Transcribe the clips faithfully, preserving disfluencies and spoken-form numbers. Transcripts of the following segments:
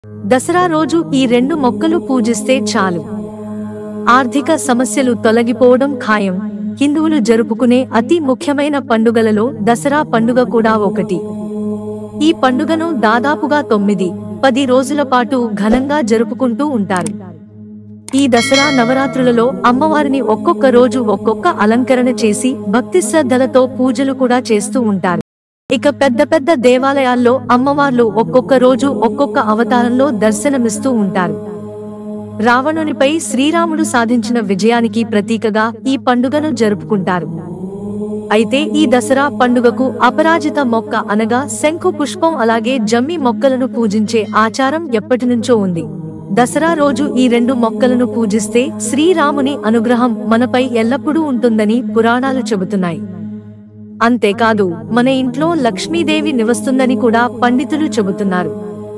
దసరా రోజు ఈ రెండు మొక్కలు పూజిస్తే చాలు ఆర్థిక సమస్యలు తొలగిపోవడం ఖాయం. హిందువులు జరుపుకునే అతి ముఖ్యమైన పండుగలలో దసరా పండుగ కూడా ఒకటి. ఈ పండుగను దాదాపుగా తొమ్మిది పది రోజుల పాటు ఘనంగా జరుపుకుంటూ ఉంటారు. ఈ దసరా నవరాత్రులలో అమ్మవారిని ఒక్కొక్క రోజు ఒక్కొక్క అలంకరణ చేసి భక్తి శ్రద్ధలతో పూజలు కూడా చేస్తూ ఉంటారు. ఇక పెద్ద పెద్ద దేవాలయాల్లో అమ్మవార్లు ఒక్కొక్క రోజు ఒక్కొక్క అవతారంలో దర్శనమిస్తూ ఉంటారు. రావణునిపై శ్రీరాముడు సాధించిన విజయానికి ప్రతీకగా ఈ పండుగను జరుపుకుంటారు. అయితే ఈ దసరా పండుగకు అపరాజిత మొక్క అనగా శంఖు పుష్పం అలాగే జమ్మి మొక్కలను పూజించే ఆచారం ఎప్పటినుంచో ఉంది. దసరా రోజు ఈ రెండు మొక్కలను పూజిస్తే శ్రీరాముని అనుగ్రహం మనపై ఎల్లప్పుడూ ఉంటుందని పురాణాలు చెబుతున్నాయి. అంతేకాదు మన ఇంట్లో లక్ష్మీదేవి నివస్తుందని కూడా పండితులు చెబుతున్నారు.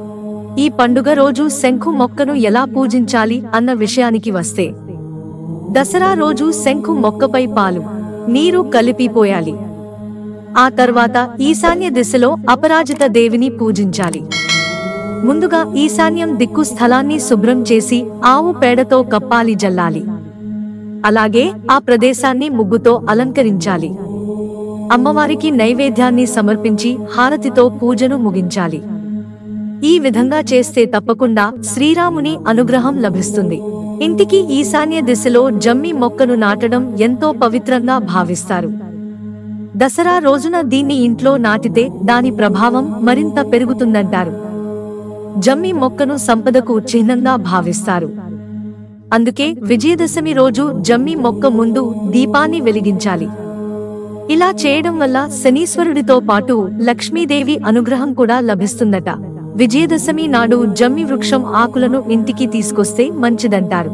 ఈ పండుగ రోజు శంఖు మొక్కను ఎలా పూజించాలి అన్న విషయానికి వస్తే, దసరా రోజు శంఖు మొక్కపై పాలు నీరు కలిపి పోయాలి. ఆ తర్వాత ఈశాన్య దిశలో అపరాజిత దేవిని పూజించాలి. ముందుగా ఈశాన్యం దిక్కు స్థలాన్ని శుభ్రం చేసి ఆవు పేడతో కప్పాలి, జల్లాలి. అలాగే ఆ ప్రదేశాన్ని ముగ్గుతో అలంకరించాలి. అమ్మవారికి నైవేద్యాన్ని సమర్పించి హారతితో పూజను ముగించాలి. ఈ విధంగా చేస్తే తప్పకుండా శ్రీరాముని అనుగ్రహం లభిస్తుంది. ఇంటికి ఈశాన్య దిశలో జమ్మి మొక్కను నాటడం ఎంతో పవిత్రంగా భావిస్తారు. దసరా రోజున దీన్ని ఇంట్లో నాటితే దాని ప్రభావం మరింత పెరుగుతుందంటారు. జమ్మి మొక్కను సంపదకు చిహ్నంగా భావిస్తారు. అందుకే విజయదశమి రోజు జమ్మి మొక్క ముందు దీపాన్ని వెలిగించాలి. ఇలా చేయడం వల్ల శనీశ్వరుడితో పాటు లక్ష్మీదేవి అనుగ్రహం కూడా లభిస్తుందట. విజయదశమి నాడు జమ్మి వృక్షం ఆకులను ఇంటికి తీసుకొస్తే మంచిదంటారు.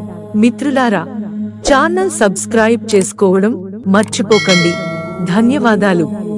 మిత్రులారా, ఛానల్ సబ్స్క్రైబ్ చేసుకోవడం మర్చిపోకండి. ధన్యవాదాలు.